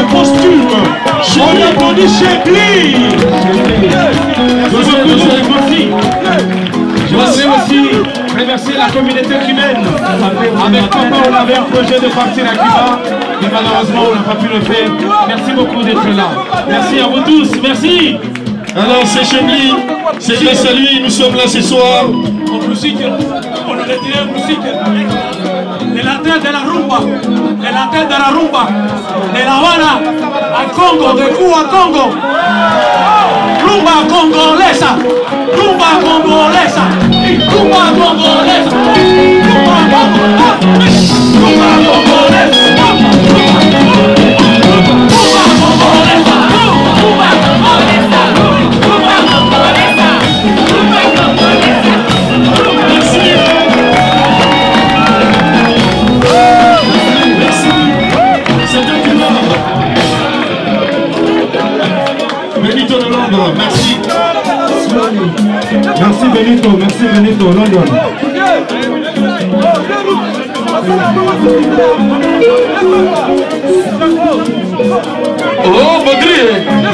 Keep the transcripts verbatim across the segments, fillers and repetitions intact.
costume. On applaudit Chebli. Je voudrais aussi remercier la communauté cubaine. Avec papa, on avait un projet de partir à Cuba, mais malheureusement, on n'a pas pu le faire. Merci beaucoup d'être là. Merci à vous tous. Merci. Alors, c'est Chebli. C'est grâce à lui, nous sommes là ce soir. En musique, on a retiré en musique. De la terre de la rumba, de la terre de la rumba, de La Habana al Congo, de Cuba al Congo. Rumba congolesa, rumba congolesa, rumba congolesa, rumba congolesa, rumba congolesa, rumba congolesa, rumba congolesa, rumba congolesa, rumba congolesa. Benito de Londres, merci. Merci Benito, merci Benito, London. Oh, Baudry.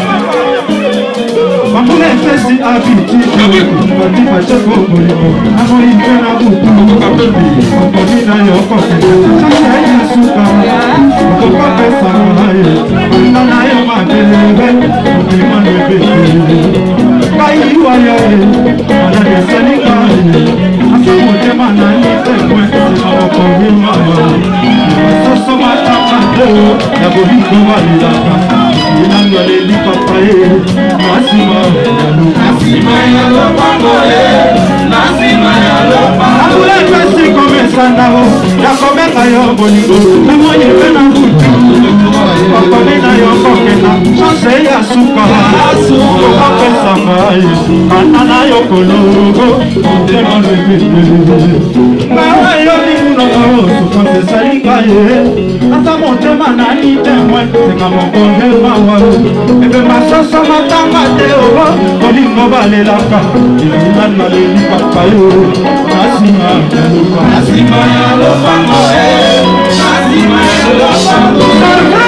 Mamuna fesi abiti Bati pachako bolimo Amo ikena buku Okoni na yoko Chaka ya suka Okoko pesa mahaye Nda na yo mabelebe Okima nebeke Kai iwa yae Mana deseni kaye Asa mote mana nite mwe Sima okoni mama Soso matama deo Ya bohiko walilaka Inanga leli papaye Nasima Nasima ya lopangole Nasima ya lopangole Abule pesi kome sandao Ya kome kayo bolingo Namoye pena butu Okome na yo kokena Chance ya suka Oka pesa maye Kana na yo kologo Otema lebete Bawa yo ni muno Sukose salikaye Asa motema na itemwe Seka mokonde mawa Ebe masoso matanga teo Kolingo balelaka Ilan maleli papayo Nasima yalupa Nasima yalupa moe Nasima yalupa moe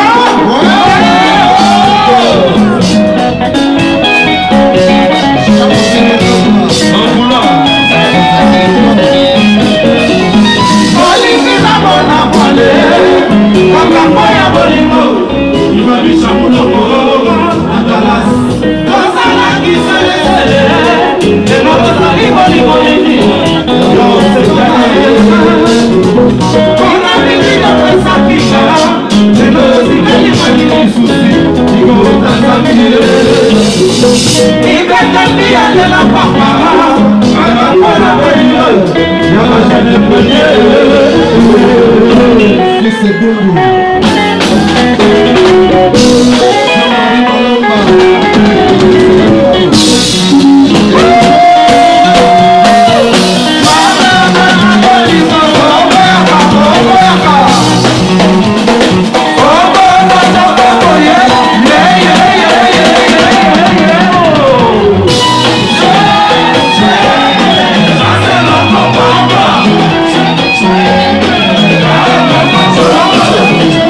Kolingi na bona mwale Kaka moya bolingo Ibabisha muloko Atalas Kosala kisele sele Eno kosali bolingo nini Yo sekane Kona milina pesa kisha Eno sikali magini susi Iko utazamile Ibeta pia de la papa Kaka kona bolingo Yama jane pwenye Kise dungu Thank you.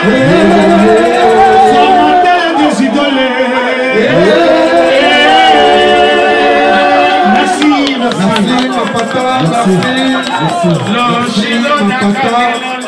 Formateur des idoles. Merci, merci. Merci, papa. Merci. Merci. Merci, papa.